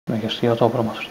Me kështu ato për mos.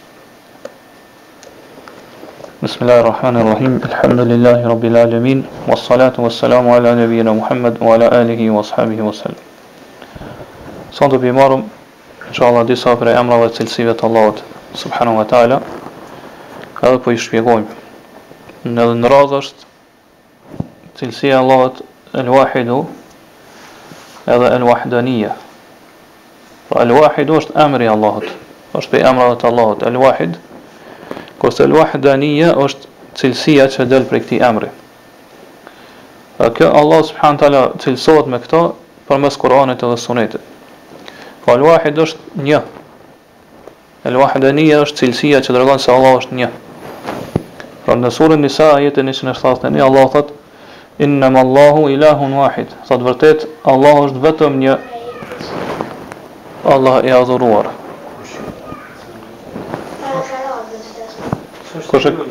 Bismillahirrahmanirrahim. Alhamdulillahi rabbil alamin. Wassalatu wassalamu ala nabiyyina Muhammad wa ala alihi wa ashabihi wa sallam. Sot do të marrim inshallah disa prej emrave të cilësive të Allahut subhanahu wa taala. Edhe po I shpjegojmë. Në radhë është cilësia e Allahut el-Wahidu edhe el-Wahdaniya. El-Wahidu është emri I Allahut. Është për emrave të Allahut el-Wahid, kurse el-Wahdaniya është cilësia që del prej këtij emri. Kjo Allah subhanahu wa taala cilësohet me këto përmes Kuranit edhe Sunetit. Po el-Wahid është një. El-Wahdaniya është cilësia që tregon se Allah është një. Pra në surën Nisa ajetin 171 Allah thot innama Allahu ilahun wahid. Thot vërtet Allah është vetëm një, Allah I adhuruar. Kush e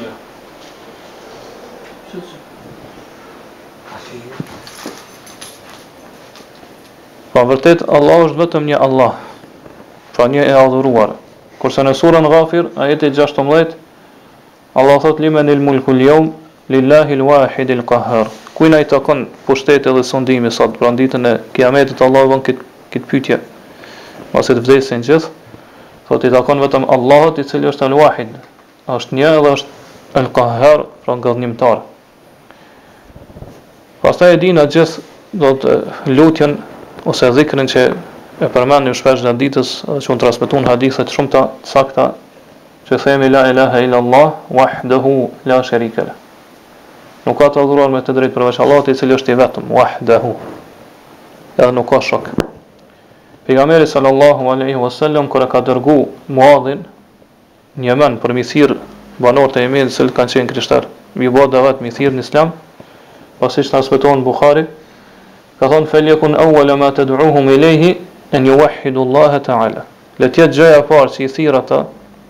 pra vërtet Allah është vetëm një Allah, pra një I adhuruar. Kurse në surën Ghafir ajeti 16 Allah thot limenil mulku l-yawm lillahi l-wahid l-qahhar. Kujna I takon pushteti dhe sundimi sot, pra ditën e Kiametit Allah vën këtë pyetje. Mos të vdesin gjithë, thot I takon vetëm Allahut I cili është al-wahid, është një dhe është al-qahhar, pra gëdhënimtar. Pastaj e dina gjithë do të lutjen ose dhikrin që e përmendim shpesh gjatë ditës, që unë transmetuar hadithe të shumta të sakta, që themi la ilaha illa Allah wahdahu la sharika lah. Nuk ka të adhuruar me të drejtë përveç Allahut I cili është I vetëm, wahdahu. Edhe nuk ka shok. Pejgamberi sallallahu alaihi wasallam kur e ka dërgu Muadhin në Yemen për mi thirr banorët e Yemenit që kanë qenë krishterë, mi bë davet mi thirr në Islam, pasi transmeton Buhari, ka thonë falyakun awwala ma tad'uhum ilayhi an yuwahhidu Allah ta'ala. Le të jetë gjëja e parë që I thirr ata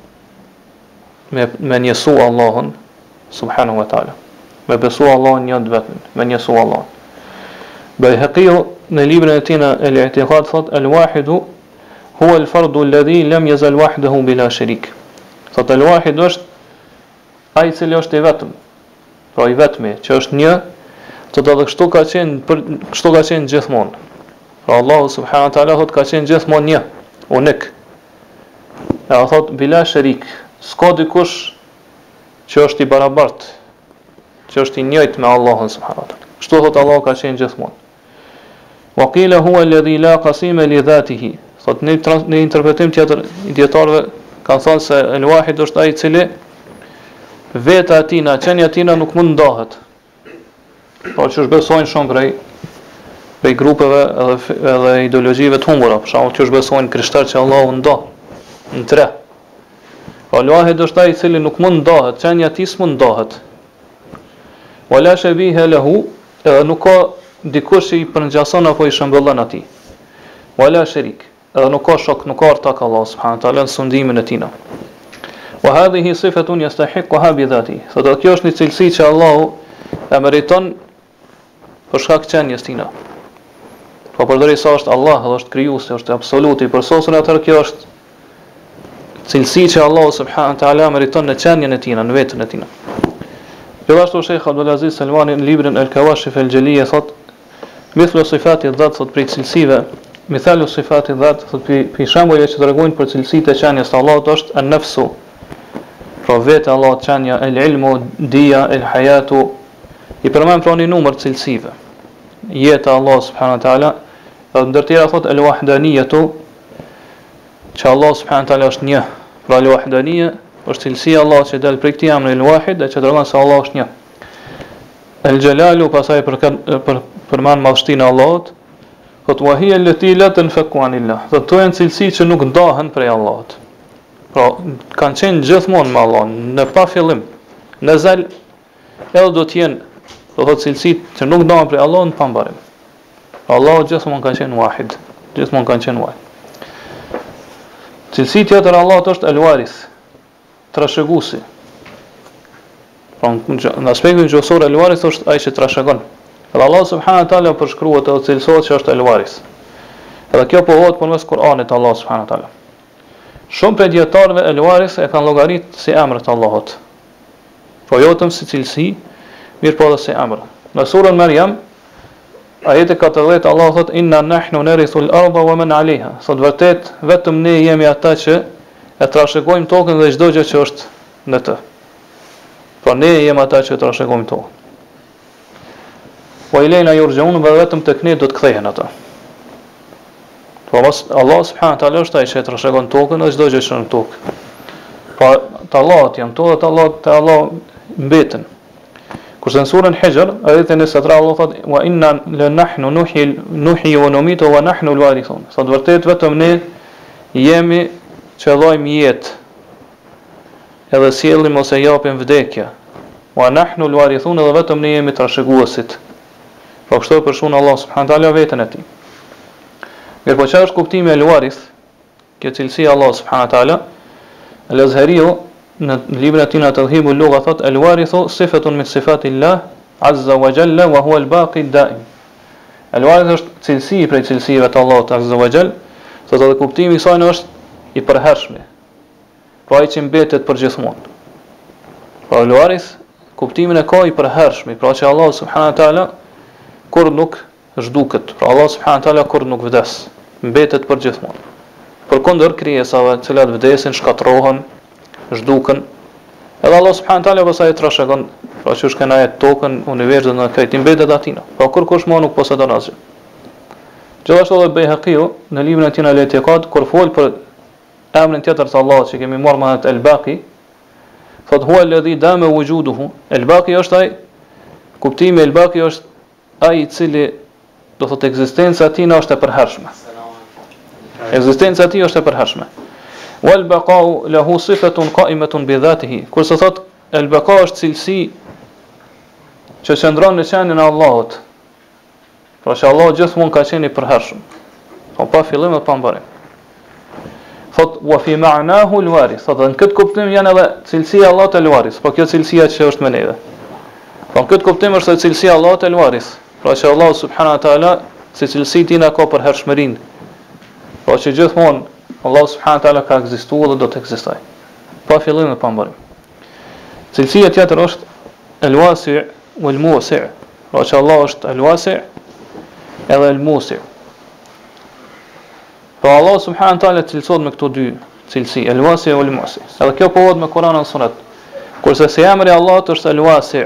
me njësu Allahun subhanahu wa taala. Me besu Allahun një vetëm, me njësu Allahun. Bayhaqiu në librin e tij El-I'tiqad thot el-wahidu huwa al-fardu alladhi lam yazal wahdahu bila sharik. Thot el-wahid është ai I cili është I vetëm, pra I vetmi, që është një, thot edhe kështu ka qenë gjithmonë. Pra Allahu subhanahu wa taala thot ka qenë gjithmonë një, unik. Ja thot bila sharik, s'ka dikush që është I barabartë, që është I njëjtë me Allahun subhanahu wa taala. Kështu thot Allahu ka qenë gjithmonë. Wa qila huwa alladhi la qasima li dhatihi. Thot në interpretim tjetër I dietarëve kanë thënë se el-wahid është ai I cili veta e tij, qenia e tij nuk mund ndahet. Po që besojnë shumë prej grupeve edhe ideologjive të humbura, për shembull që besojnë krishterë që Allahu nda në tre. Po el-wahid është ai I cili nuk mund ndahet, qenia e tij s'mund ndahet. Wala shabiha lahu, edhe nuk ka dikush që I përngjason apo I shëmbëllon atij. Wala sharik, edhe nuk ka shok, nuk ka ortak Allah subhanahu wa taala në sundimin e tij. Wa hadhihi sifatun yastahiqquha bi dhati. Thotë kjo është një cilësi që Allahu e meriton për shkak të qenies tij. Po përderisa është Allah, edhe është krijuesi, është absoluti, përsosur atë kjo është cilësi që Allahu subhanahu wa taala meriton në qenien e tij, në veten e tij. Gjithashtu Sheikh Abdulaziz Salmani në librin El-Kawashif El-Jaliyya thot mithlu sifati dhat, thot prej cilësive, mithalu sifati dhat, thot për shembuj që tregojnë për cilësitë e qenies të Allahut është an-nafsu, pra vetë Allahut qenia, el-ilmu, dia, el-hayatu, I përmend pra një numër cilësive. Jeta Allah subhanahu wa taala, dhe ndër tjera thot el-wahdaniyatu, që Allah subhanahu wa taala është një. Pra el-wahdaniyya është cilësia Allah që del prej këtij emri el-wahid, dhe që tregon se Allah është një. El-jalalu pasaj përmend madhështinë e Allahut, thot wa hiya allati la tanfaku anillah. Do të janë cilësi që nuk ndahen prej Allahut. Pra kanë qenë gjithmonë me Allahun, në pa fillim, në zel, edhe do të jenë, do thot cilësitë që nuk ndahen prej Allahut pa mbarim. Allahu gjithmonë ka qenë wahid, gjithmonë ka qenë wahid. Cilësia tjetër e Allahut është el-warith, trashëguesi. Pra në aspektin gjuhësor el-warith është ai që trashëgon. Edhe Allah subhanahu wa taala përshkruhet edhe cilësohet që është el-warith. Edhe kjo pohohet përmes Kuranit Allah subhanahu wa taala. Shumë prej dietarëve El Waris e kanë llogarit si emër të Allahut. Po jo vetëm si cilësi, mirë po edhe si emër. Në surën Maryam, ajeti 40, Allah thot inna nahnu narithu al-ardha wa man 'alayha. Sot vërtet vetëm ne jemi ata që e trashëgojmë tokën dhe çdo gjë që është në të. Po ne jemi ata që e trashëgojmë tokën. Po ilena yurjun, vetëm tek ne do të kthehen ata. Po Allah subhanahu wa taala është ai që e trashëgon tokën dhe çdo gjë që është në tokë. Po të Allahut janë to, të Allah mbeten. Kurse në surën Hijr, ajetin 23 Allah thot wa inna la nahnu nuhyi wa numitu wa nahnu al-warithun. Sot vërtet vetëm ne jemi që dhojmë jetë, edhe sjellim ose japim vdekje. Wa nahnu al-warithun, edhe vetëm ne jemi trashëguesit. Po kështu e përshkruan Allah subhanahu wa taala veten e tij. Mirë po çfarë është kuptimi e al-warith? Kjo cilësi Allah subhanahu wa taala, al-Azhariu në librin e tij Tawhibul Lugha thot al-warithu sifatun min sifatillah azza wa jalla wa huwa al-baqi ad-daim. Al-warith është cilësi prej cilësive të Allahut azza wa jall, thotë edhe kuptimi i saj është i përhershëm. Po ai që mbetet përgjithmonë. Po al-warith kuptimin e ka i përhershëm, pra që Allah subhanahu wa taala kur nuk zhduket. Pra Allah subhanahu wa taala kur nuk vdes, mbetet përgjithmonë. Përkundër krijesave të cilat vdesin, shkatërrohen, zhduken. Edhe Allah subhanahu wa taala pastaj trashëgon, pra që është kënaqet tokën, universin dhe këtë mbetet atina. Po kur kush më nuk posedon asgjë. Gjithashtu edhe Bayhaqiu në librin e tij Al-I'tiqad kur fol për emrin tjetër të Allahut që kemi marrë me El-Baqi, thot huwa alladhi dama wujuduhu. El-Baqi është ai, kuptimi El-Baqi është ai i cili do thotë ekzistenca e tij është e përhershme. Ekzistenca e tij është e përhershme. Wal baqa'u lahu sifatun qa'imatun bi dhatihi. Kurse thot el-baqa është cilësi që qëndron në qenien e Allahut. Pra që Allah gjithmonë ka qenë i përhershëm. Po pa fillim dhe pa mbarim. Thot wa fi ma'nahu al-warith. Thot në këtë kuptim janë edhe cilësia e Allahut el-warith, po kjo cilësia që është me neve. Po në këtë kuptim është edhe cilësia e Allahut el-warith. Pra që Allah subhanahu wa taala si cilësi tina ka përhershmërinë. Pra që gjithmonë Allah subhanahu wa taala ka ekzistuar dhe do të ekzistojë. Pa fillim dhe pa mbarim. Cilësia tjetër është el-wasi' wal-musi'. Pra që Allah është el-wasi' edhe el-musi'. Pra Allah subhanahu wa taala cilësohet me këto dy cilësi, el-wasi' wal-musi'. Edhe kjo pohohet me Kur'anin dhe Sunet. Kurse si emri i Allahut është el-wasi'.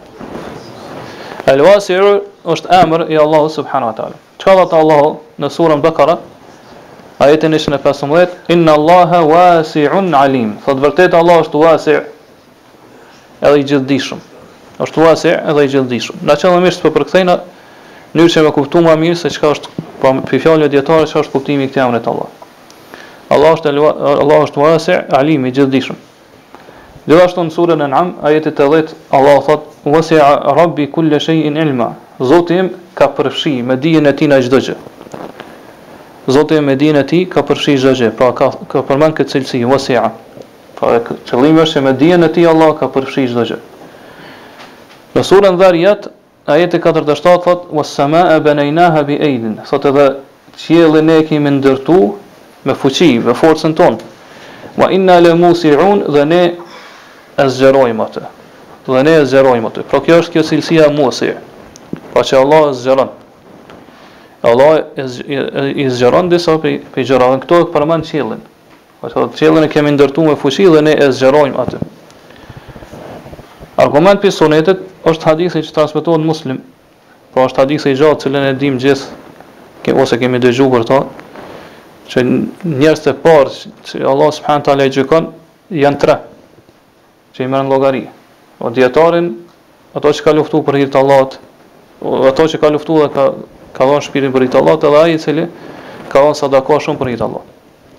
El-wasi' është emër i Allahut subhanahu wa taala. Çka thot Allahu në surën Bakara, ajetin 115, inna Allaha wasi'un alim. Thot vërtet Allah është wasi' edhe i gjithdijshëm. Është wasi' edhe i gjithdijshëm. Na qëllimisht po përkthejna në mënyrë që me kuptuar më mirë se çka është po për fjalë dietare çka është kuptimi i këtij emri të Allah. Allah është wasi' alim i gjithdijshëm. Gjithashtu në surën An'am, ajeti 80, Allah thot wasi'a rabbi kull shay'in ilma. Zoti im ka përfshi me dijen e tij në çdo gjë. Zoti me dijen e tij ka përfshi çdo gjë, pra ka përmend këtë cilësi wasi'a. Pra qëllimi është që me dijen e tij Allah ka përfshi çdo gjë. Në surën Dhariyat, ajeti 47 thot was-samaa'a banaynaha bi aydin. Thot edhe qiellin e kemi ndërtu me fuqi, me forcën tonë. Wa inna la musi'un, dhe ne e zgjerojmë atë. Dhe ne e zgjerojmë atë. Pra kjo është kjo cilësia musi'. Pa që Allah e zgjeron. Allah i zgjeron disa për gjërave. Këto e përmend qiellin. Pa që qiellin e kemi ndërtu me fuqi dhe ne e zgjerojmë atë. Argument për sunetet është hadithi që transmetohet Muslim. Pra është hadithi i gjatë cilën e dim gjithë ose kemi dëgjuar për ta, që njerëzit e parë që Allah subhanahu taala i gjykon janë 3 që i merren llogari. O dietarin, ato që ka luftuar për hir të Allahut, ato që ka luftuar dhe ka dhënë shpirtin për hir të Allahut, edhe ai i cili ka dhënë sadaka shumë për hir të Allahut.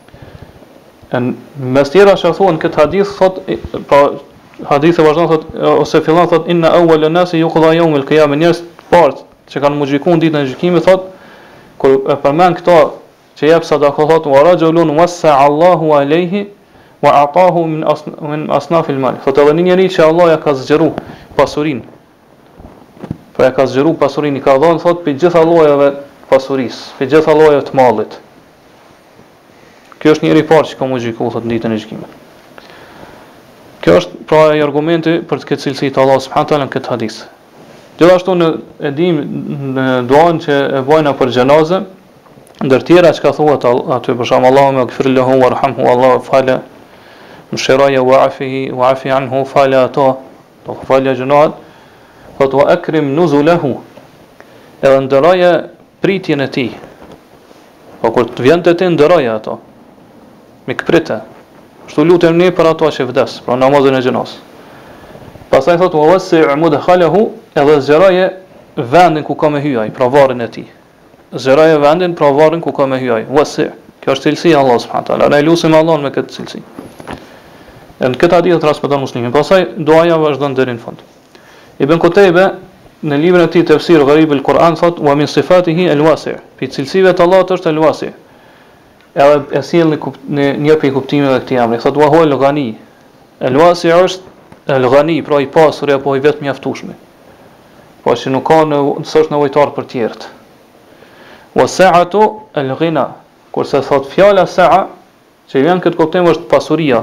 Mes tjera që thuan këtë hadith thot, pra hadithi vazhdon thot ose fillon thot inna awwal an-nasi yuqda yawm al-qiyamah, njerëz parë që kanë gjykuar ditën e gjykimit thot kur e përmend këto që jep sadaka thot wa rajulun wasa Allahu alayhi wa atahu min asnaf al-mal. Thot edhe një njeri që Allah ja ka zgjeru pasurinë. Po ja ka zgjeru pasurinë, i ka dhënë thot për gjitha llojeve pasurisë, për gjitha llojeve të mallit. Kjo është njëri i parë që ka më gjyku, thot, në ditën e gjykimit. Kjo është pra ai argumenti për të këtë cilësi të Allahut subhanahu wa taala në këtë hadith. Gjithashtu e dim në duan që e bojna për xhenazë, ndër tjera që ka thuat aty për shkak Allahu me gfir lahu warhamhu, Allahu fala mshiraja wa afi anhu, fala ato, do falja gjunat, thot wa akrim nuzulahu, edhe ndëroje pritjen e tij. Po kur të vjen te ti ndëroje ato, me këprite. Kështu lutem ne për ato që vdes, pra namazin e xhenazës. Pastaj thot wa wasi' mudkhalahu, edhe zgjeroje vendin ku ka me hyj, pra varrin e tij. Zgjeroje vendin pra varrin ku ka me hyj. Wasi'. Kjo është cilësia e Allahut subhanahu wa taala. Ne lutem Allahun me këtë cilësi. Në këtë hadith transmeton Muslimi. Pastaj duaja vazhdon deri në fund. Ibn Qutayba në librin e tij Tafsir Gharib al-Quran thot wa min sifatihi al-wasi'. Pi cilësive të Allahut është al-wasi'. Edhe e sjell në një prej kuptimeve të këtij emri. Thot wa huwa al-ghani. Al-wasi' është al-ghani, pra i pasur apo i vetë mjaftueshëm. Po që nuk ka s'është nevojtar për të tjerët. Wa sa'atu al-ghina. Kurse thot fjala sa'a, që vjen këtë kuptim është pasuria,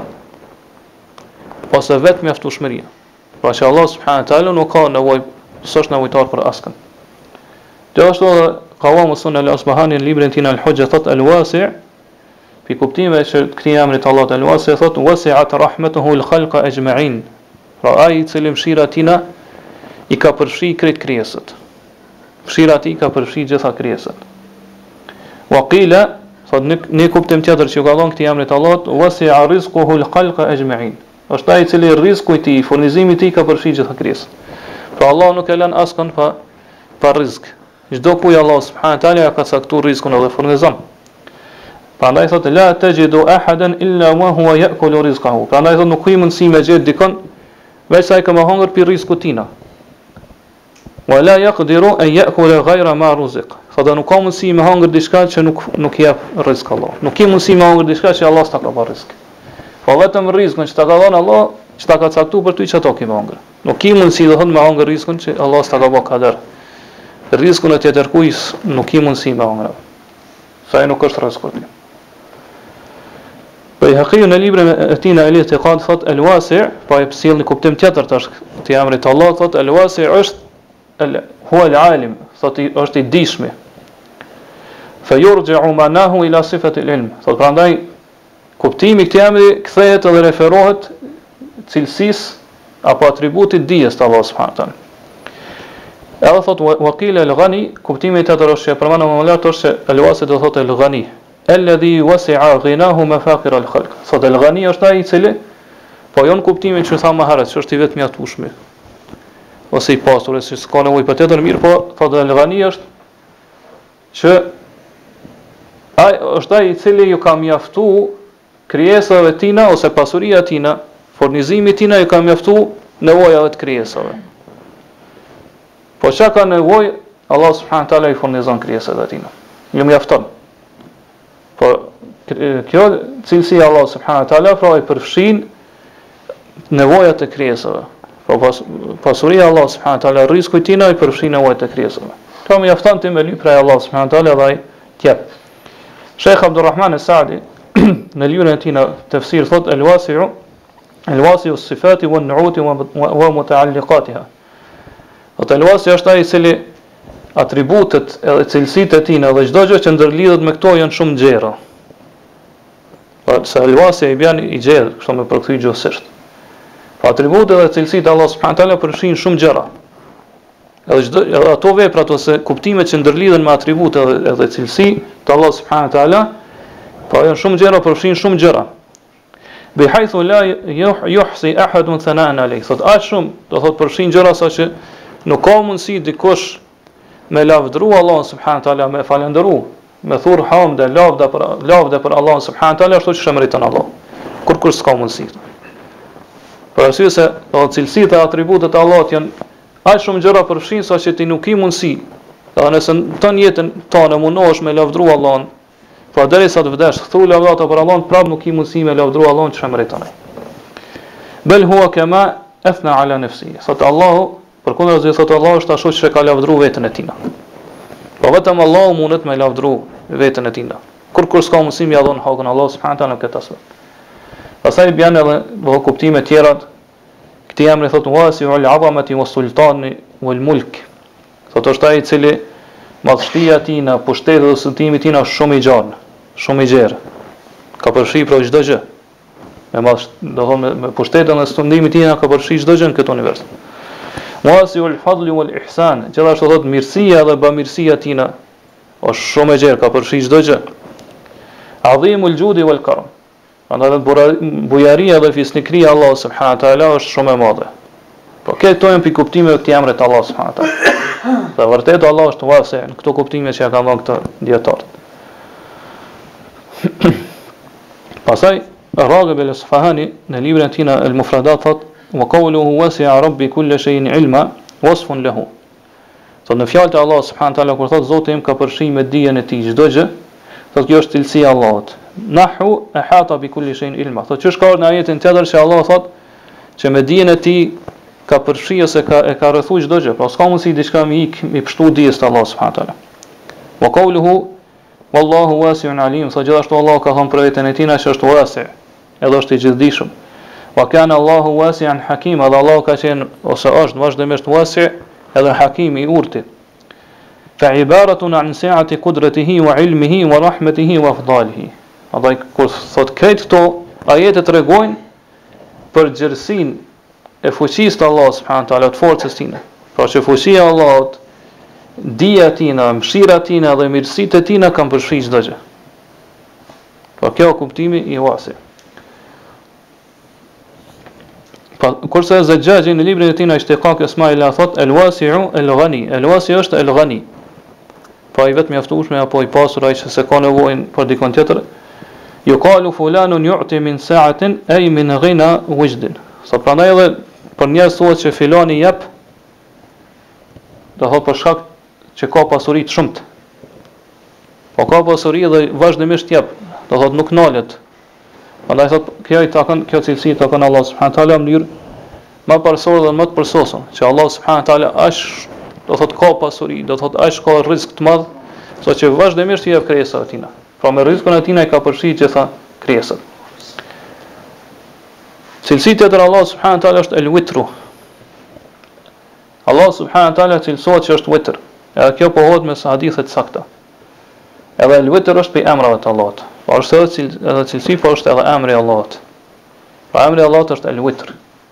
ose vetë mjaftueshmëria. Pra që Allah subhanahu wa taala nuk ka nevojë, s'është nevojtar për askën. Gjithashtu Qawamu Sunna al-Asbahani në librin e tij al-Hujja thot al-wasi', pi kuptimeve që këtij emrit Allah al-wasi' thot wasi'at rahmatuhu al-khalqa ajma'in. Pra ai i cili mëshira tina i ka përfshi krejt krijesat. Mëshira e tij ka përfshi gjitha krijesat. Wa qila, thot në kuptim tjetër që ka dhënë këtij emrit Allahut, wasi'a rizquhu al-khalqa ajma'in. Është ai i cili rreziku i tij, furnizimi i tij ka përfshi gjitha krijesat. Pra Allah nuk e lën askën pa rrezik. Çdo kuj Allah subhanahu wa taala ka caktuar rrezikun edhe furnizon. Prandaj thotë la tajidu ahadan illa wa huwa ya'kulu rizqahu. Prandaj thotë nuk ka mundësi me gjet dikon veç ai ka më hangër pi rrezikut tina. Wa la yaqdiru an ya'kula ghayra ma ruziq. Thotë nuk ka mundësi me hangër diçka që nuk jep rrezik Allah. Nuk ka mundësi me hangër diçka që Allah s'ta ka dhënë rrezik. Po vetëm rrezikun që ta ka dhënë Allah, që ta ka caktuar për ty që ato ke më hangër. Nuk ka mundësi do thonë me hangër rrezikun që Allah s'ta ka bërë kader. Rrezikun e tjetër kujt nuk ka mundësi me hangër. Sa ai nuk është rrezik për ty. Po i haqiu në librin e tij në al-I'tiqad thot al-wasi', po e sjell në kuptim tjetër tash të emrit të Allah thot al-wasi' është huwa al-alim, thot është i dijshmi. Fa yurji'u ma'nahu ila sifati al-ilm. Thot prandaj kuptimi i këtij emri kthehet edhe referohet cilësisë apo atributit dijes të Allah subhanahu wa taala. Edhe thot waqila al-ghani, kuptimi tjetër është që përmendëm më lart është se al-wasi' do thotë al-ghani, alladhi wasi'a ghinahu mafaqir al-khalq. Thot al-ghani është ai i cili po jon kuptimin që tha më herët, që është i vetë mjaftueshëm. Ose i pasur, se s'ka nevojë për tjetër mirë, po thot al-ghani është që ai është ai i cili ju ka mjaftuar krijesave tina ose pasuria tina, furnizimi tina ju ka mjaftuar nevojave të krijesave. Po çka ka nevojë, Allah subhanahu wa taala i furnizon krijesat e tina. Ju mjafton. Po kjo cilësia e Allah subhanahu wa taala pra i përfshin nevojat e krijesave. Po pasuria e Allah subhanahu wa taala rreziku i tina i përfshin nevojat e krijesave. Kjo mjafton ti me lyp pra Allah subhanahu wa taala dhe ai tjep. Sheikh Abdulrahman al-Saadi në librin e tij në tafsir thot al-wasi'u as-sifati wan-nu'uti wa muta'alliqatiha. Al-wasi' është ai i cili atributet edhe cilësitë e tij edhe çdo gjë që ndërlidhet me këto janë shumë gjera. Po se al-wasi' i bën i gjerë, kështu me përkthy gjithsesi. Po atributet edhe cilësitë e Allah subhanahu wa taala përfshin shumë gjëra. Edhe ato vepra ato se kuptimet që ndërlidhen me atribute edhe cilësi të Allah subhanahu wa taala, po janë shumë gjëra, përfshin shumë gjëra. Bihaythu la yuhsi ahadun thana'an alayh. Thot aq shumë, do thot përfshin gjëra sa që nuk ka mundësi dikush me lavdëru Allah subhanahu wa taala, me falendëru, me thur hamde, lavda për Allah subhanahu wa taala ashtu që meriton Allah. Kur s'ka mundësi. Për arsye se cilësitë e atributet e Allahut janë aq shumë gjëra përfshin sa që ti nuk ke mundësi. Dhe nëse ton jetën tonë mundohesh me lavdëru Allahun, po derisa të vdesh, thu lavdata për Allahun, prapë nuk ke mundësi me lavdëru Allahun që meriton ai. Bel huwa kama athna ala nafsihi. Sot Allahu përkundër thot Allahu është ashtu që ka lavdëruar veten e tina. Po vetëm Allahu mundet me lavdëru veten e tina. Kur kur s'ka mundësi ja dhon hakun Allah subhanahu wa taala këtë aspekt. Pastaj bën edhe do kuptime të tjera. Këti emri thot wasi'ul 'azamati was-sultani wal-mulk. Thot është ai i cili madhështia e tij në pushtetin dhe sultimi i tij është shumë i gjatë, shumë i gjerë. Ka përfshi për çdo gjë. Do thonë me pushtetin dhe sultimin e tij ka përfshi çdo gjë në këtë univers. Wasi'ul fadli wal-ihsan, gjithashtu thot mirësia dhe bamirësia e tij është shumë e gjerë, ka përfshi çdo gjë. Adhimul judi wal-karam. Andaj bujaria dhe fisnikëria Allah subhanahu wa taala është shumë e madhe. Po këto janë kuptime të këtij emri të Allah subhanahu wa taala. Dhe vërtet Allah është wasi në këto kuptime që ja kanë dhënë këto dietarë. Pastaj Ragib al-Isfahani në librin e tij al-Mufradat thot: "Wa qawluhu wasi'a rabbi kulli shay'in ilma wasfun lahu." Thot në fjalët e Allah subhanahu wa taala kur thot Zoti im ka përfshirë me dijen e tij çdo gjë, thot kjo është cilësia e Allahut. Nahu ahata bi kulli shay'in ilma. Thot çu shkon në ajetin tjetër se Allah thot që me dijen e tij ka përfshirë ose ka rrethuar çdo gjë. Pra s'ka mundësi diçka mi pështu dijes të Allah subhanahu wa taala. Wa qawluhu wallahu wasi'un alim. Thot gjithashtu Allah ka thënë për veten e tij që është wasi', edhe është i gjithdijshëm. Wa kana Allahu wasi'an hakima. Dhe Allah ka qenë ose është vazhdimisht wasi' edhe hakim i urtë. Fa ibaratun an sa'ati qudratihi wa ilmihi wa rahmatihi wa afdalihi. Andaj kur thot këtë këto ajete tregojnë për gjerësinë e fuqisë të Allahut subhanahu wa taala, të forcës së tij. Pra që fuqia e Allahut, dija e tij, mëshira e tij dhe mirësitë e tij kanë përfshirë çdo gjë. Po kjo kuptimi i wasi. Kurse Zajjaji në librin e tij Ishtiqaq Ismaila thot el-wasi'u el-ghani. El-wasi është el-ghani. Po ai vetëm mjaftueshme apo i pasur ai që se ka nevojën për dikon tjetër. Yuqalu fulanun yu'ti min sa'atin ay min ghina wajdin. Sa prandaj edhe për njerëz thuhet që filani jep, do thot për shkak që ka pasuri të shumtë. Po ka pasuri dhe vazhdimisht jep, do thot nuk nalet. Prandaj thot kjo cilësi i takon Allah subhanahu wa taala në mënyrë më parsorë dhe më të përsosur, që Allah subhanahu wa taala është do thot ka pasuri, do thot është ka rrezik të madh, saqë vazhdimisht i jep krijesave të tina. Pra me rrezikun e tina i ka përfshirë gjitha krijesat. Cilësia tjetër Allah subhanahu wa taala është el-witru. Allah subhanahu wa taala cilësohet që është witr. Edhe kjo pohohet me hadithe të sakta. Edhe el-witr është për emrave të Allahut. Po është edhe cilësi, po është edhe emri i Allahut. Pra emri i Allahut është el-witr.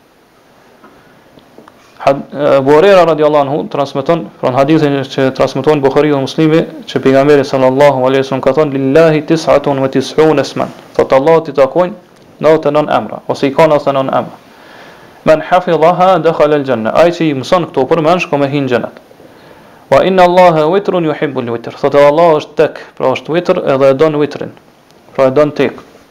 Abu Huraira radhiyallahu anhu transmeton pra hadithin që transmeton Buhariu dhe Muslimi që pejgamberi sallallahu alaihi wasallam ka thënë lillahi 99 isman. Thot Allahut i takojnë 99 emra ose i ka 99 emra. Man hafidhaha dakhala al-janna. Ai që i mëson këto përmendsh ka me hyrë në xhenet. Wa inna Allaha witrun yuhibbu al-witr. Thot Allah është tek, pra është witr edhe e don witrin. Pra e don tek.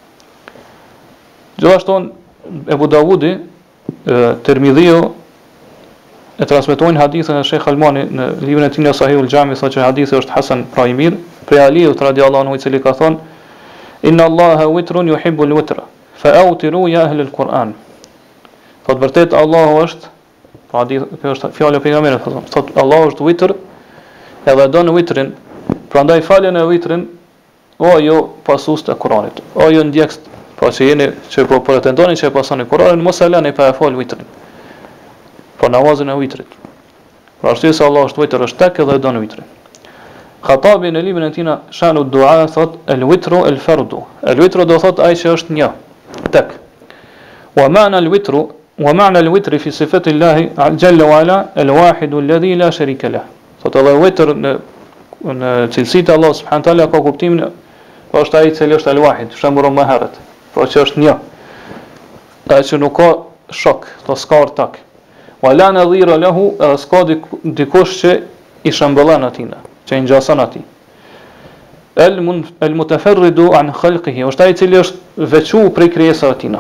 Gjithashtu Ebu Davudi, Tirmidhiu e transmetojnë hadithën e Sheikh Albani në librin e tij Sahihul Jami, thotë që hadithi është hasan, pra i mirë, prej Aliut radhiyallahu anhu i cili ka thonë inna Allaha witrun yuhibbu al-witra fa awtiru ya ahli al-Quran. Thotë vërtet Allahu është, pra hadith kjo është fjala e pejgamberit, thotë Allahu është witr edhe don witrin, prandaj falën e witrin o jo pasues të Kuranit, o jo ndjekës, pra që jeni që po pretendoni që e pasoni Kuranin, mos e lani pa e fal witrin. Po namazin e witrit. Pra arsye se Allah është witr, është tek edhe don witrin. Khatabi në librin e tij Shanu Dua thot el-witru el-fardu. El-witru do thot ai që është një, tek. Wa ma'na al-witri fi sifati Allah jalla wa ala el-wahid alladhi la sharika lah. Thot edhe witr në cilësitë e Allah subhanahu wa taala ka kuptimin është ai i cili është el-wahid, shembull më herët. Pra që është një. Ai që nuk ka shok, to s'ka ortak. Wala nadhira lahu, s'ka dikush që i shëmbëllan atina, që i ngjason atij. El-mutafarridu an khalqihi, është ai i cili është veçuar prej krijesave tina.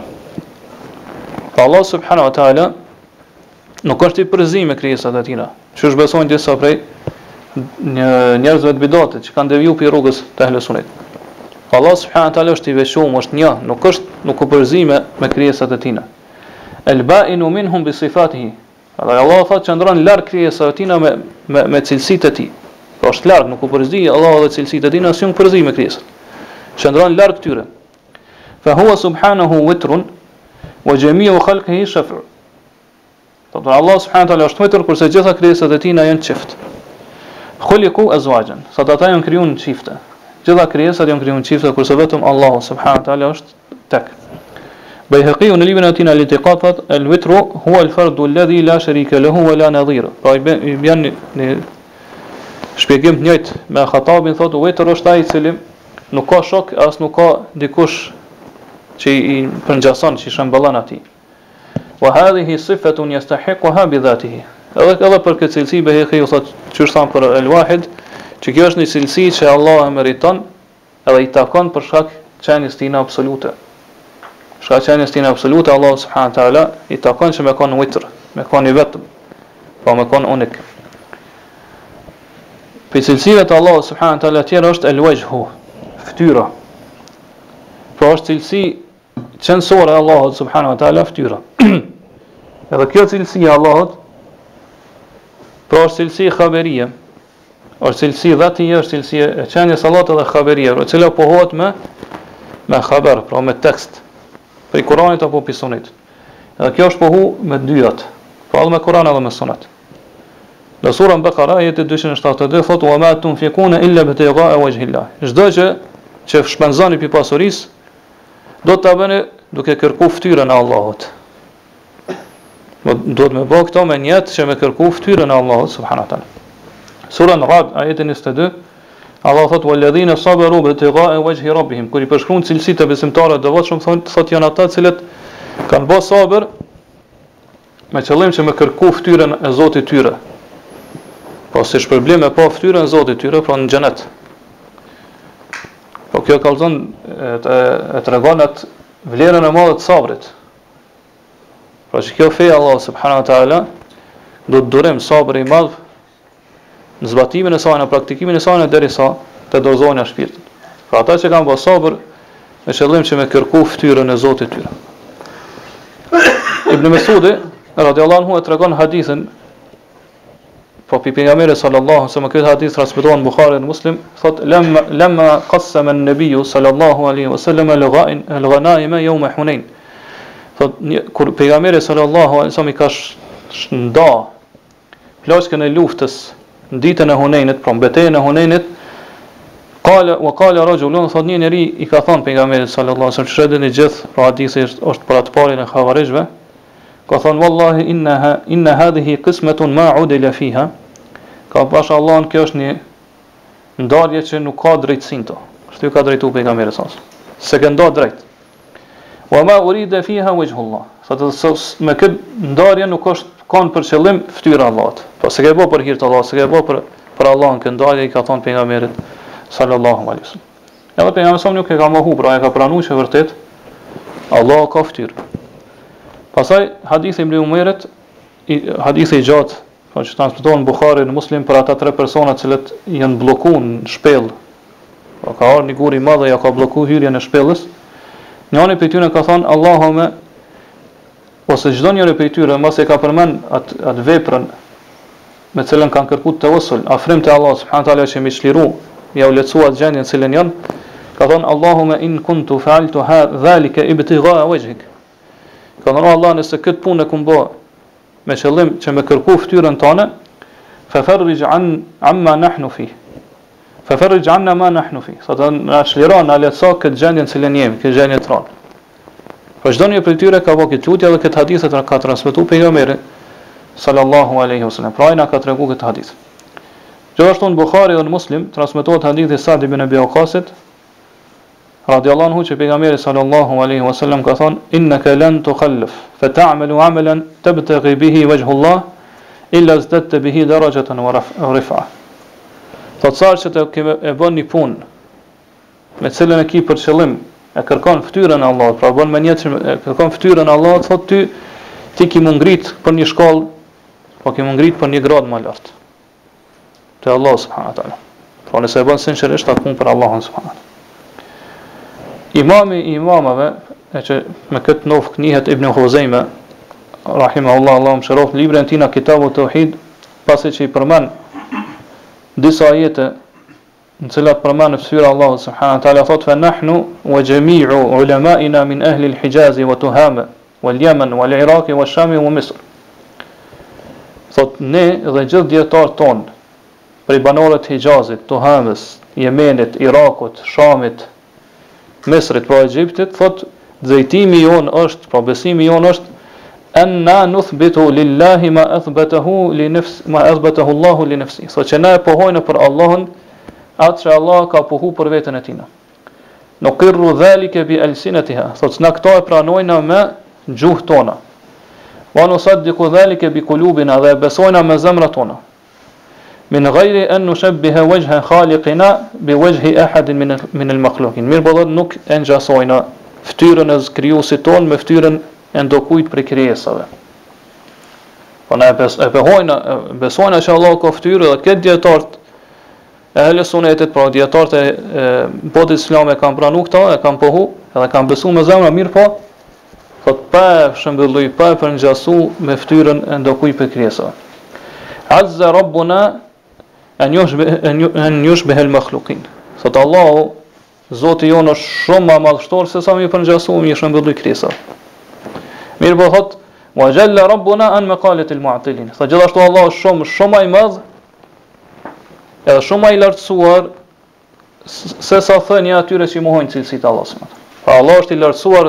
Allah subhanahu wa taala nuk është i përzim me krijesat e tina. Që besojnë disa prej njerëzve të bidatit që kanë devijuar pi rrugës të ahlus sunnet. Allah subhanahu wa taala është i veçuar, është një, nuk u përzime me krijesat e tina. El-ba'inu minhum bi sifatihi. Allah thotë që ndron larg krijesave të tina me cilësitë e tij. Pra është larg, nuk u përzi Allah dhe cilësitë e tij, as nuk përzi me krijesat. Shëndron larg tyre. Fa huwa subhanahu witrun wa jami'u khalqihi shaf'u. Thotë Allah subhanahu wa taala është vitër kurse gjitha krijesat e tij janë çift. Khuliqu azwajan. Sot ata janë krijuar në çifte. Gjitha krijesat janë krijuar në çifte kurse vetëm Allah subhanahu wa taala është tek. Bayhaqi në librin e tij al-I'tiqad al-witru huwa al-fardu alladhi la sharika lahu wa la nadhira. Pra i bën në shpjegim të njëjtë me Khatabin, thotë vitër është ai i cili nuk ka shok as nuk ka dikush që i përngjason, që i shëmbëllon atij. Wa hadhihi sifatun yastahiquha bi dhatihi. Edhe për këtë cilësi Bayhaqi u thotë çu thon për el-wahid, që kjo është një cilësi që Allah e meriton edhe i takon për shkak të qenies tina absolute. Shka qenies tina absolute, Allah subhanahu wa taala i takon që me kon witr, me kon i vetëm, pa me kon unik. Për cilësive të Allah subhanahu wa taala tjera është el-wajhu, fytyra. Pra është cilësi qendrore e Allahut subhanahu wa taala, fytyra. Edhe kjo cilësi e Allahut, pra është cilësi khaberie, është cilësi dhatie, është cilësi e qenies Allahut edhe khaberie, e cila pohohet me khaber, pra me tekst, prej Kuranit apo prej Sunnit. Edhe kjo është pohu me dyjat, pra edhe me Kuran edhe me Sunet. Në surën Bekara, ajeti 272 thotë: "Wa ma tunfiquna illa bitigha'a wajhillah." Çdo që shpenzoni pi pasurisë, do ta bëni duke kërkuar fytyrën e Allahut. Do të më bëj këto me niyet që me kërkuar fytyrën e Allahut subhanahu wa taala. Surën Ra'd, ajeti 22, Allah thotë: "Walladhina sabaru bitigha'a wajhi rabbihim." Kur i përshkruan cilësitë e besimtarëve devotshëm, thotë janë ata të cilët kanë bërë sabër me qëllim që me kërkuar fytyrën e Zotit tyre. Po si shpërblim e pa fytyrën e Zotit tyre, pra në xhenet. Po kjo kallzon e tregon atë vlerën e madhe të sabrit. Pra që kjo feja Allah subhanahu wa taala do të durim sabër i madh në zbatimin e saj, në praktikimin e saj derisa të dorëzohen në shpirtin. Pra ata që kanë bërë sabër me qëllim që me kërkuar fytyrën e Zotit tyre. Ibn Mesudi radhiyallahu anhu e tregon hadithin, po pejgamberi sallallahu alaihi wasallam, këtë hadith transmetohet në Buhari dhe Muslim, thotë: "Lamma qassama an-nabiy sallallahu alaihi wasallam al-ghanaima yawm Hunain." Thotë kur pejgamberi sallallahu alaihi wasallam i ka nda plaçkën e luftës në ditën e Hunenit, pra betejën e Hunenit, qala rajulun, thotë një njeri i ka thënë pejgamberit sallallahu alaihi wasallam, shëdën e gjithë, pra hadithi është për atë parin e xhavarishve, ka thënë: "Wallahi inna hadhihi qismatun ma udila fiha." Ka pasha Allahun, kjo është një ndarje që nuk ka drejtësinë to. Kështu ka drejtuar pejgamberi sallallahu alaihi wasallam. Se ka ndarë drejt. Wa ma urida fiha wajhullah. Thotë me këtë ndarje nuk është kanë për qëllim fytyra e Allahut. Po se ka bëu për hir të Allahut, se ka bëu për Allahun, këtë ndarje i ka thënë pejgamberit sallallahu alaihi wasallam. Edhe pejgamberi sa nuk e ka mohu, pra e ka pranuar që vërtet Allah ka fytyrë. Pastaj hadithi Ibn Umayrit, hadithi i gjatë, që transmetohet në Buhari në Muslim për ata tre persona të cilët janë bllokuar në shpellë. Ka ardhur një gur i madh dhe ja ka bllokuar hyrjen e shpellës. Njëri prej tyre ka thënë: "Allahumma", ose çdo njëri prej tyre mbas e ka përmend atë veprën me cilën kanë kërkuar tawassul, afrim te Allah subhanahu wa taala që më çliru, ja u lecuar gjendjen në cilën janë, ka thënë: "Allahumma in kuntu fa'altu dhalika ibtigha'a wajhik." Ka thënë: "Allah, nëse këtë punë e kum bë me qëllim që me kërkuar fytyrën tënde, fafarrij amma nahnu fi. Fafarrij anna ma nahnu fi." Sa na çliron, na leco këtë gjendje në cilën jemi, këtë gjendje të rëndë. Po çdo një prej tyre ka vogël lutje dhe këtë hadith ka transmetuar pejgamberi sallallahu alaihi wasallam. Pra ai na ka treguar këtë hadith. Gjithashtu në Buhari dhe në Muslim transmetohet hadithi Sa'd ibn Abi Waqqasit radhiyallahu anhu që pejgamberi sallallahu alaihi wasallam ka thënë: "Innaka lan tukhallaf fa ta'malu 'amalan tabtaghi bihi wajhu Allah illa zdadta bihi darajatan wa rif'a." Thotë sa që të e bën një punë me cilën e ki për qëllim e kërkon fytyrën e Allahut, pra bën me niyet që e kërkon fytyrën e Allahut, thotë ti ki mund ngrit për një shkallë, po ki mund ngrit për një gradë më lart te Allah subhanahu wa taala. Pra nëse e bën sinqerisht atë punë për Allahun subhanahu wa taala. Imami i imamave, e që me këtë nov knihet Ibn Khuzaima rahimahullah, Allahu mëshiroft, librin e tij na Kitabu Tauhid, pasi që i përmend disa ajete në cilat përmend fytyra e Allahut subhanahu wa taala thot fa nahnu wa jami'u ulama'ina min ahli al-Hijaz wa Tuhama wal Yaman wal Iraq wa Sham wa Misr. Thot ne dhe gjithë dietarët ton prej banorëve të Hijazit, Tuhamës, Yemenit, Irakut, Shamit, Misrit, pra Egjiptit, thot drejtimi jon është, pra besimi jon është anna nuthbitu lillahi ma athbatahu li nafsi ma athbatahu Allahu li nafsi. Thot që ne pohojmë për Allahun atë që Allah ka pohu për veten e tina. Nuqirru dhalika bi alsinatiha. Thot na këto e pranojna me gjuhë tona. Wa nusaddiqu dhalika bi qulubina, dhe besojna me zemrat tona. Min ghayri an nushabbiha wajha khaliqina bi wajhi ahadin min al-makhluqin. Mirë po nuk e ngjasojna fytyrën e krijuesit ton me fytyrën e ndokujt prej krijesave. Po na besojna që Allah ka fytyrë, dhe këtë dietarët e Ahlus Sunnetit, pra dietarët e botë islame kanë pranuar këto, e kanë pohu, edhe kanë besuar me zemra, mirë po, thot pa shëmbëlluj, pa përngjasu me fytyrën e ndokujt prej krijesave. Azza rabbuna an yushbih al-makhluqin. Thot Allahu, Zoti jon është shumë më madhështor se sa më përngjasu me shëmbëlluj krijesave. Mirë po thot wa jalla rabbuna an maqalat al-mu'tilin. Thot gjithashtu Allahu është shumë më i madh, edhe shumë më i lartësuar se sa thënia atyre që mohojnë cilësitë e Allahut. Pra Allah është i lartësuar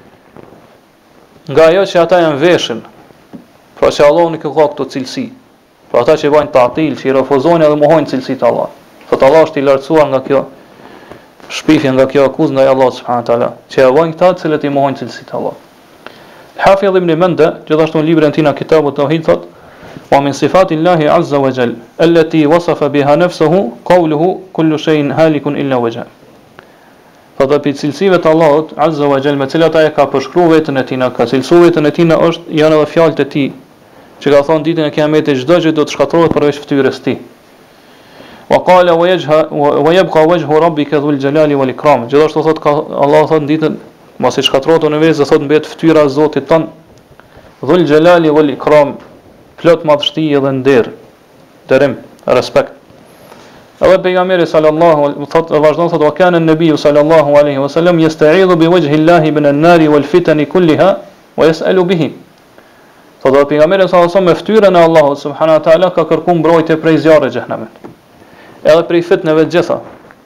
nga ajo që ata janë veshin. Pra që Allahu nuk ka këto cilësi. Pra ata që bajnë ta'til, që i refuzojnë edhe mohojnë cilësitë e Allahut. Thot Allah është i lartësuar nga kjo shpifje, nga kjo akuzë ndaj Allahut subhanahu wa taala, që e vojnë këta të cilët i mohojnë cilësitë e Allahut. Hafidh ibn Manda, gjithashtu në librin e tij Kitab at-Tauhid, thot: "Wa min sifati Allahi azza wa jall, allati wasafa biha nafsuhu, qawluhu kullu shay'in halikun illa wajha." Thot apo cilësive të Allahut azza wa jall, me cilat ai ka përshkruar veten e tij, ka cilësuar veten e tij, janë edhe fjalët e tij, që ka thonë ditën e Kiametit çdo gjë do të shkatërrohet përveç fytyrës së tij. Wa qala wa yabqa wajhu rabbika dhul jalali wal ikram. Gjithashtu thot Allah thot ditën mos i shkatërrohet univers, thot mbet fytyra e Zotit ton, dhul jalali wal ikram, plot madhështi dhe nder, dërim, respekt. Edhe pejgamberi sallallahu thot, vazhdon thot, wa kana an-nabiy sallallahu alaihi wasallam yasta'idhu bi wajhi Allahi min an-nari wal fitani kulliha wa yas'alu bihi. Thot pejgamberi sallallahu alaihi wasallam me fytyrën e Allahut subhanahu wa taala ka kërkuar mbrojtje prej zjarrit të xhenemit, edhe prej fitnave të gjitha.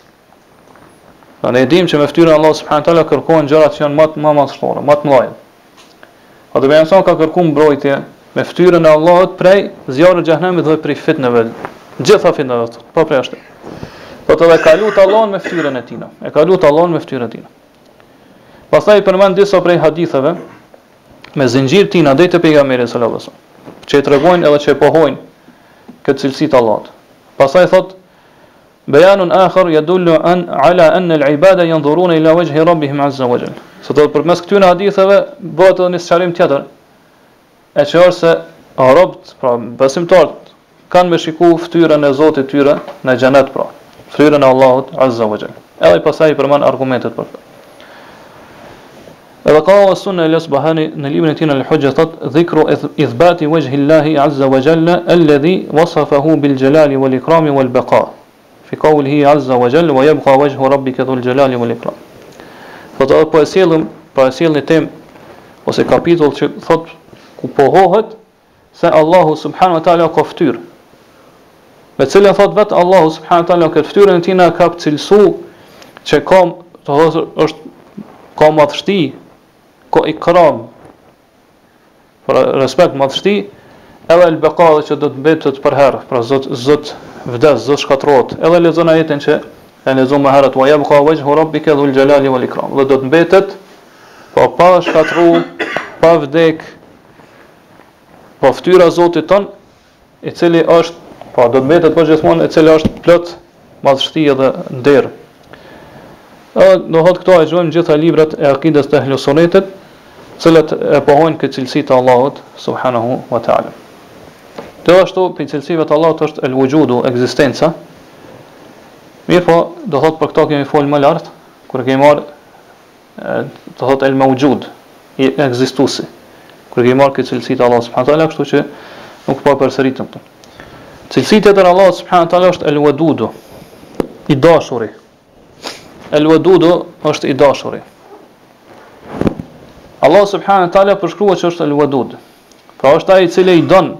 Ne dimë që me fytyrën e Allahut subhanahu wa taala kërkohen gjërat që janë më madhështore, më të mëdha. Po dhe pejgamberi ka kërkuar mbrojtje me fytyrën e Allahut prej zjarrit të xhenemit dhe prej fitnave, gjitha fitnave, po prej ashtu. Po të ka lutur Allahun me fytyrën e tij. E ka lutur Allahun me fytyrën e tij. Pastaj përmend disa prej haditheve me zinxhir tina drejt te pejgamberi sallallahu alaihi wasallam, që tregojnë edhe që pohojnë këtë cilësi të Allahut. Pastaj thot bayanun akhar yadullu ala anna al-ibada yanzuruna ila wajhi rabbihim azza wa jalla. Sot përmes këtyre haditheve bëhet edhe një sqarim tjetër, e që është se robët, pra besimtarët, kanë me shiku fytyrën e Zotit tyre në xhenet, pra fytyrën e Allahut azza wa jalla. Edhe pastaj përmend argumentet për këtë. Edhe ka sunna al-Asbahani në librin e tij al-Hujja thot dhikru ithbati wajhi Allahi azza wa jalla alladhi wasafahu bil jalali wal ikrami wal baqa fi qawlihi azza wa jalla wa yabqa wajhu rabbika dhul jalali wal ikram. Thot edhe po e sjellni tem ose kapitull që thot ku pohohet se Allahu subhanahu wa taala ka fytyrë, me cilën thot vetë Allahu subhanahu wa taala këtë fytyrën e tij ka cilësu që ka është ka madhështi, ka ikram, për respekt, madhështi, edhe al-baqa që do të mbetet për herë, pra zot vdes, zot shkatërrohet. Edhe lexon ajetin që e lexon më herët, wa yabqa wajhu rabbika dhul jalali wal ikram. Dhe do të mbetet pa shkatërru, pa vdek, pa fytyra e Zotit ton, i cili është, do të mbetet po gjithmonë, i cili është plot madhështi dhe nder. Do thot këto e gjojmë gjitha librat e akides të Ahlus Sunnetit, cilët e pohojnë këtë cilësi të Allahut subhanahu wa ta'ala. Gjithashtu për cilësive të Allahut është el-wujudu, ekzistenca. Mirë po, do thot për këto kemi folë më lartë, kur kemi marrë, do thot el-mawjud, ekzistuesi. Kur kemi marrë këtë cilësi të Allahut subhanahu wa ta'ala, kështu që nuk po përsëritem këtu. Cilësia tjetër e Allahut subhanahu wa ta'ala është el-wadudu. i dashuri. El-Wadudu është i dashuri. Allah subhanahu wa taala përshkruan që është El-Wadud. Pra është ai i cili i don.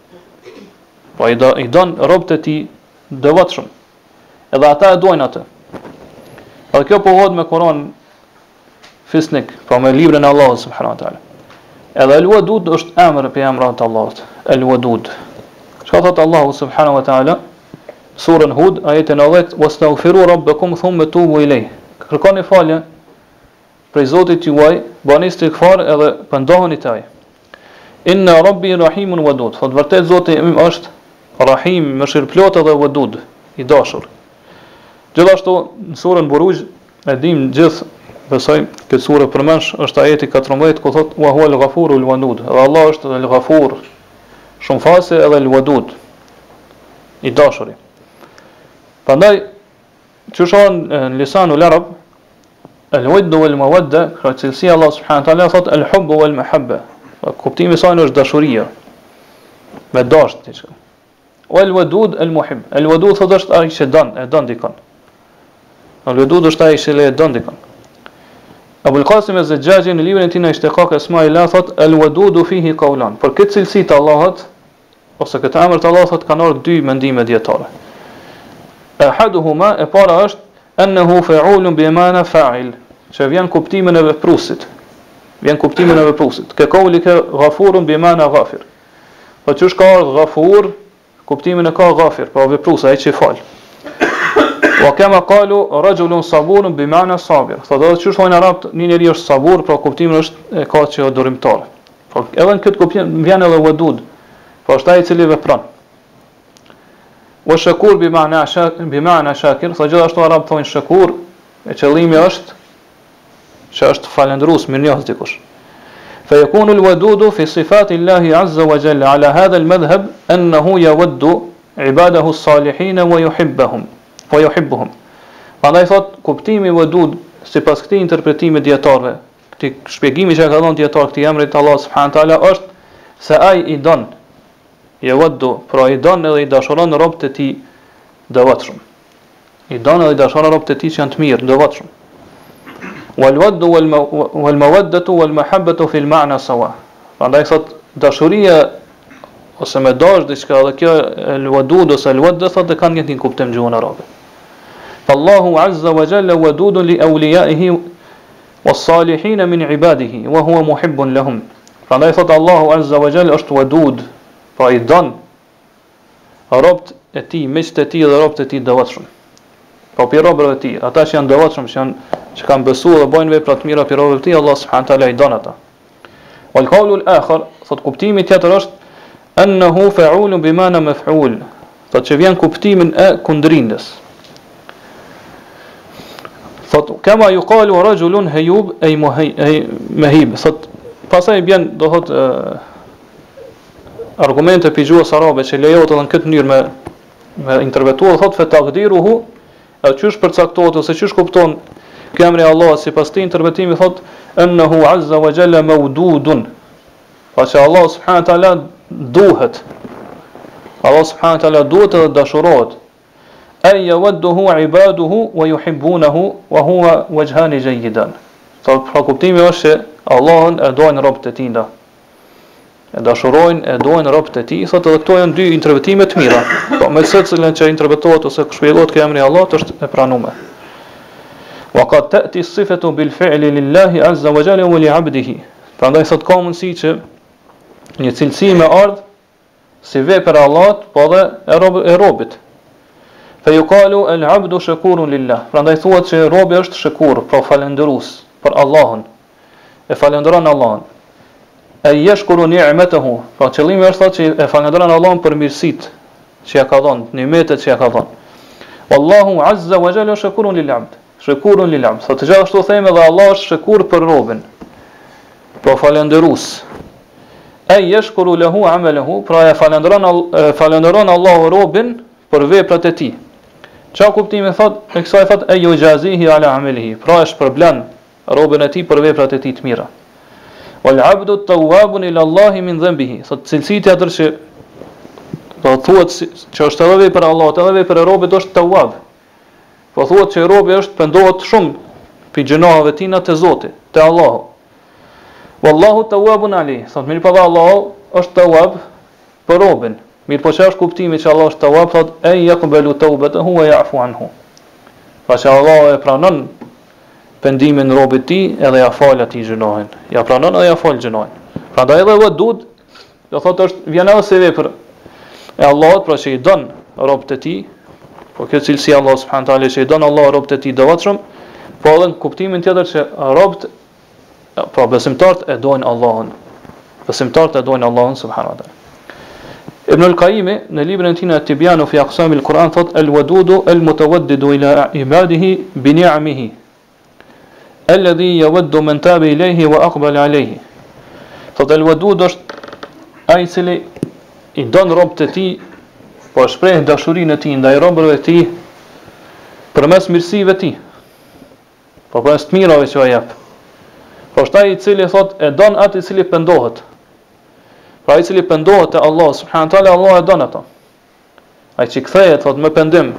Po i don robët e tij devotshëm. Edhe ata e dojnë atë. Edhe kjo pohohet me Kur'an fisnik, pra me librin e Allahut subhanahu wa taala. Edhe El-Wadud është emër për emrat e Allahut. El-Wadud. Çka thot Allahu subhanahu wa taala? Surën Hud, ajetin 10, wastaghfiru rabbakum thumma tubu ilayh. Kërkoni falje prej Zotit juaj, bani istighfar edhe pendohuni te ai. Inna rabbi rahimun wadud. Thot vërtet Zoti im është Rahim, mëshirëplot edhe Wadud, i dashur. Gjithashtu në surën Buruj, e dim gjithë, besoj këtë surë përmensh, është ajeti 14 ku thot wa huwa al-ghafuru al-wadud. Edhe Allah është al-Ghafur, shumë fasi edhe al-Wadud, i dashuri. Prandaj që shohën në lisanul arab al-wadd wal mawadda, pra cilësia Allah subhanahu wa taala thot al-hubb wal mahabba. Kuptimi i saj është dashuria, me dashje diçka. Wal-wadud al-muhib. Al-wadud thot është ai që don dikon. Al-wadud është ai që e don dikon. Abul Qasim az-Zajjaji në librin e tij në Ishtiqaq Asma'illah thot al-wadudu fihi qawlan. Për këtë cilësi të Allahut ose këtë emër të Allahut thot kanë dy mendime dietare. Ahaduhuma, e para është annahu fa'ulun bi ma'na fa'il, që vjen kuptimin e veprusit. Vjen kuptimin e veprusit. Ka kauli ka ghafurun bi ma'na ghafir. Po çush ka ghafur, kuptimin e ka ghafir, po veprus ai që fal. Wa kama qalu rajulun saburun bi ma'na sabir. Thotë çush thonë arabt, një njeri është sabur, po kuptimi është e ka që durimtar. Po edhe në këtë kuptim vjen edhe wadud. Po është ai i cili vepron. Wa shakur bi ma'na shakir, thotë gjithashtu arabt thonë shakur, e qëllimi është që është falendërues, mirënjohës dikush. فيكون الودود في صفات الله عز وجل على هذا المذهب أنه يود عباده الصالحين ويحبهم. Prandaj thot kuptimi wadud sipas këtij interpretimi dietarëve, këtij shpjegimi që ka dhënë dietar këtij emrit Allah subhanahu wa taala është se ai i don, yawaddu, pra i don edhe i dashuron robët e tij devotshëm. I don edhe i dashuron robët e tij që janë të mirë, devotshëm. والود والمودة والمحبة في المعنى سواء. Prandaj thot dashuria ose me dash diçka, edhe kjo el-wadud ose el-wadda thot e kanë një kuptim në gjuhën arabe. Allahu azza wa jalla wadudun li awliyaihi was-salihin min ibadihi wa huwa muhibbun lahum. Prandaj thot Allahu azza wa jalla është wadud, pra i don robët e tij, miqtë e tij dhe robët e tij devotshëm. Po për robët e tij, ata që janë devotshëm, që kanë besuar dhe bojnë vepra të mira për robët e tij, Allah subhanahu wa taala i don ata. Wal qawlu al-akhar, thot kuptimi tjetër është annahu fa'ulun bima'na maf'ul. Thot që vjen kuptimin e kundrindes. Thot kama yuqalu rajulun hayub ay mahib. Thot pastaj vjen do thot argumente për gjuhës arabe që lejohet edhe në këtë mënyrë me interpretuar, thot fa taqdiruhu, atë çysh përcaktohet ose çysh kupton ky emri Allah sipas këtij interpretimi, thot annahu azza wa jalla mawdudun. Pa që Allah subhanahu wa taala duhet. Allah subhanahu wa taala duhet edhe dashurohet. Ay yawadduhu ibaduhu wa yuhibbunahu wa huwa wajhan jayyidan. Thot pra kuptimi është se Allahun e dojnë robët e tij. E dashurojnë, e dojnë robët e tij, thotë edhe këto janë dy interpretime të mira. Po me secilën që interpretohet ose shpjegohet ky emri Allah është e pranuar. Wa qad ta'ti as-sifatu bil fi'li lillahi azza wa jalla wa li 'abdihi. Prandaj thot ka mundësi që një cilësi me ardh si vepër e Allahut, po edhe e robit. Fa yuqalu al-'abdu shakurun lillah. Prandaj thuhet se robi është shakur, pra falendërues për Allahun. E falendëron Allahun. Ai yashkuru ni'matahu, pra qëllimi është thotë që e falendron Allahun për mirësitë që ja ka dhënë, nimetet që ja ka dhënë. Wallahu azza wa jalla shakurun lil 'abd. Shakurun lil 'abd. Thotë gjithashtu themi edhe Allah është shakur për robën. Pra falendërues. Ai yashkuru lahu 'amalahu, pra e falendron Allahu robën për veprat e tij. Çka kuptimi thotë, e kësaj thotë ai yujazihi ala 'amalihi, pra është përblen robën e tij për veprat e tij të mira. Wal 'abdu tawwabun ila Allah min dhanbihi. Sot cilësia tjetër që do thuhet që është edhe vepër e Allahut, edhe vepër e robit është tawwab. Po thuhet që robi është pendohet shumë për gjinohave tina te Zoti, te Allahu. Wallahu tawwabun alayh. Thot mirë po Allahu është tawwab për robin. Mirë po që është kuptimi që Allah është tawwab, thot e yaqbalu tawbatahu wa ya'fu anhu. Pra që Allah e pranon pendimin e robit ti edhe ja fal atij gjinohin. Ja pranon edhe ja fal gjinohin. Prandaj edhe wadud, do thotë është vjen edhe se vepër e Allahut, pra që i don robët e tij, po kjo cilësi Allah subhanahu taala që i don Allah robët e tij devotshëm, po edhe në kuptimin tjetër që robët, pra besimtarët e dojnë Allahun. Besimtarët e dojnë Allahun subhanahu taala. Ibn al-Qayyim në librin e tij At-Tibyanu fi Aqsamil Quran thot al-wadudu al-mutawaddidu ila ibadihi bi ni'amihi alladhi yawaddu man taba ilayhi wa aqbala alayhi. Thot al-wadud është ai i cili i don robët e tij, po shpreh dashurinë e tij ndaj robërve të tij përmes mirësive të tij. Po përmes të mirave që ai jep. Po është ai i cili thot e don atë i cili pendohet. Pra ai i cili pendohet te Allah subhanahu taala, Allah e don ato. Ai që kthehet thot me pendim,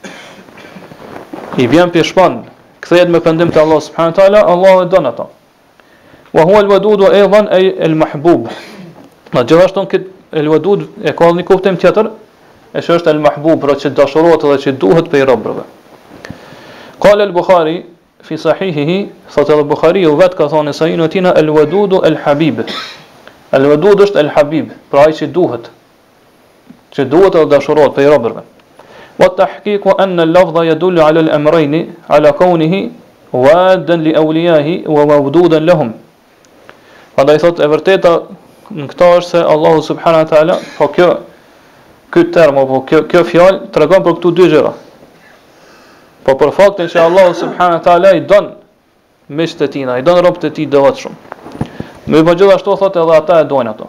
i vjen peshpon, kthehet me pendim te Allah subhanahu taala, Allah e don ato. Wa huwa al-wadud aydan ay al-mahbub. Ma gjithashtu këtë al-wadud e ka një kuptim tjetër, e që është al-mahbub, pra që dashurohet dhe që duhet për i robërve. Qala al-Bukhari fi sahihihi, thot edhe Bukhariu vetë ka thonë sa ino tina al-wadudu al-habib. Al-wadud është al-habib, pra ai që duhet edhe dashurohet për i robërve. Wa tahqiqu anna al-lafdha yadullu ala al-amrayn ala kawnihi wadan li awliyahi wa mawdudan lahum. Prandaj thot e vërteta në këto është se Allahu subhanahu wa taala, po ky term apo kjo fjalë tregon për këtu dy gjëra. Po për faktin që Allahu subhanahu wa taala i don miqtë e tina, i don robët e tij devotshëm. Me gjithashtu thot edhe ata e dojnë ato.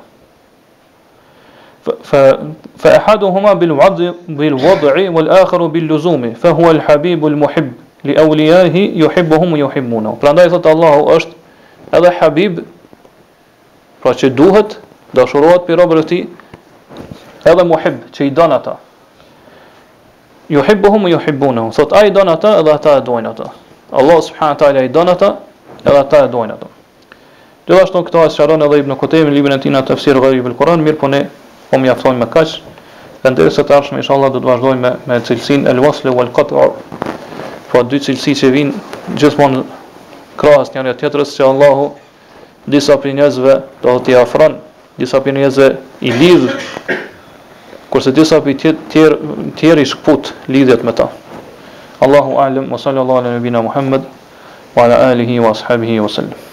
Fa ahaduhuma bil wad'i wal akharu bil luzumi, fa huwa al habib al muhib li awliyahi yuhibbuhum wa yuhibbunahu. Prandaj thot Allahu është edhe habib, pra që duhet dashurohet për robërve të tij, edhe muhib që i don ata. Yuhibbuhum wa yuhibbunahu. Thot ai don ata edhe ata e dojnë ata. Allah subhanahu wa taala i don ata edhe ata e dojnë ata. Gjithashtu këto e sqaron edhe Ibn Qutaymi në librin e tij Tafsir Gharib al-Quran, mirë po ne po mjaftojmë me kaq. Dhe ndërsa të ardhshme inshallah do të vazhdojmë me cilësinë al-wasl wal qat'. Po dy cilësi që vijnë gjithmonë krahas njëra tjetrës, që Allahu disa prej njerëzve do t'i afron, disa prej njerëzve i lidh, kurse disa prej tjerë i shkput lidhet me ta. Allahu a'lam wa sallallahu ala nabina Muhammad wa ala alihi wa ashabihi wa sallam.